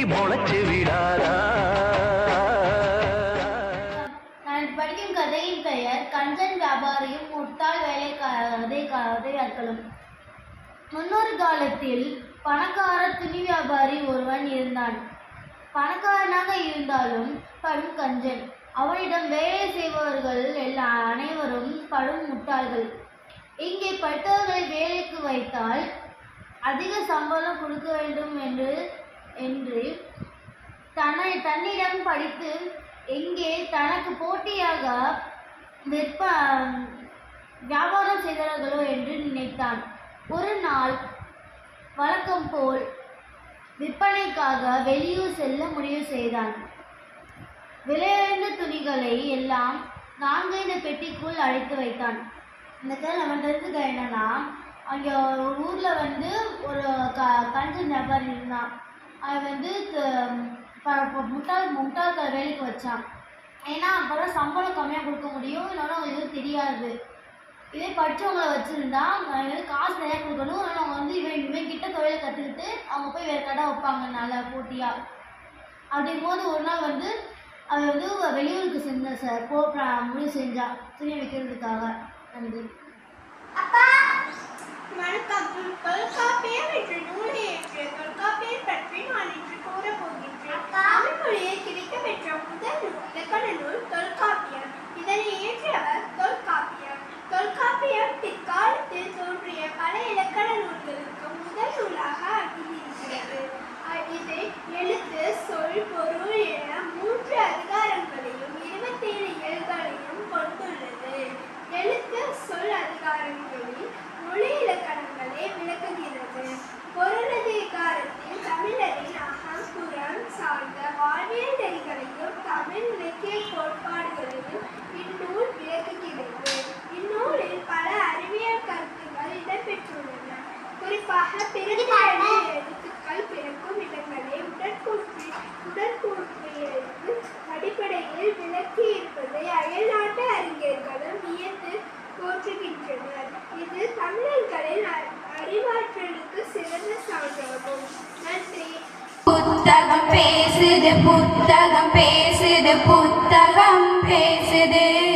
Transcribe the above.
கொட்டி முளைச்சு விடாதா? நான் படிக்கும் கதையின் பெயர் கஞ்சன் வியாபாரியும் முட்டாள் வேலையாட்களும். முன்னொரு காலத்தில் பணக்கார துணி வியாபாரி ஒருவன் இருந்தான். பணக்காரனாக இருந்தாலும் படும் கஞ்சன். அவனிடம் வேலை செய்பவர்கள் அனைவரும் படும் முட்டாள்கள். இங்கே படித்தவர்களை வேலைக்கு வைத்தால் அதிக சம்பளம் கொடுக்க வேண்டும் என்று தன்னிடம் படித்து எங்கே தனக்கு போட்டியாக வியாபாரம் செய்தார்களோ என்று நினைத்தான். ஒரு நாள் வழக்கம் போல் விற்பனைக்காக வெளியூர் செல்ல முடிவு செய்தான். விலையுயர்ந்த துணிகளை எல்லாம் 4-5 பெட்டிக்குள் அடைத்து வைத்தான். இந்த கதை நம்ம தெரிஞ்சுக்க என்னன்னா, அங்கே ஒரு ஊரில் ஒரு கஞ்சன் வியாபாரி இருந்தான். அவன் முட்டாள்கள் வேலைக்கு வச்சான். ஏன்னா அப்போதான் சம்பளம் கம்மியாக கொடுக்க முடியும், இல்லைன்னா அவங்க எதுவும் தெரியாது. இதே படித்தவங்களை வச்சுருந்தா காசு நிறையா கொடுக்கணும். ஆனால் அவங்க இவன் கிட்ட தொழிலை கற்றுக்கிட்டு அவங்க போய் வேறு கடை வைப்பாங்க நல்லா போட்டியாக. அப்படிங்கும் போது ஒரு நாள் அவன் வெளியூருக்கு முடிவு செஞ்சான் துணி வைக்கிறதுக்காக. நன்றி. அப்பா வணக்கம். தொல்காப்பியம் என்ற நூலை இயற்றிய தொல்காப்பியம் பற்றி நான் இன்று கூறப் போகின்றேன். தமிழ் மொழியை கிடைக்கப்பெற்ற முதல் இலக்கண நூல் தொல்காப்பியம். இதனை இயற்றியவர் தொல்காப்பியர். தொல்காப்பியம் பிற்காலத்தில் தோன்றிய பல இலக்கண நூல்களுக்கு முதல் நூலாக அமைந்திருக்கிறது. இது எழுத்து, சொல், பொருள் என 3 அதிகாரங்களையும் 27 இயல்களையும் கொண்டுள்ளது. எழுத்து, சொல் அதிகாரங்களில் மொழி இலக்கணங்களை விளக்குகிறது. பொருளதிகாரத்தில் தமிழரின் அகம், புறம் சார்ந்த வாழ்வியல் நெறிகளையும் தமிழ் இலக்கிய கோட்பாடுகளையும் இந்நூல் விளக்குகிறது. இந்நூலில் பல அறிவியல் கருத்துக்கள் இடம்பெற்றுள்ளன. குறிப்பாக எழுத்துக்கள் பிறக்கும் இடங்களை உடற்கூற்றியலுக்கு அடிப்படையில் விளக்கி இருப்பதை அயல்நாட்டு அறிஞர்களும் வியந்து போற்றுகின்றனர். இது தமிழர்களின் அறிவாற்றலுக்கு சிறந்த சான்றாகும். நன்றி. புத்தகம் பேசுது, புத்தகம் பேசுது, புத்தகம் பேசுது.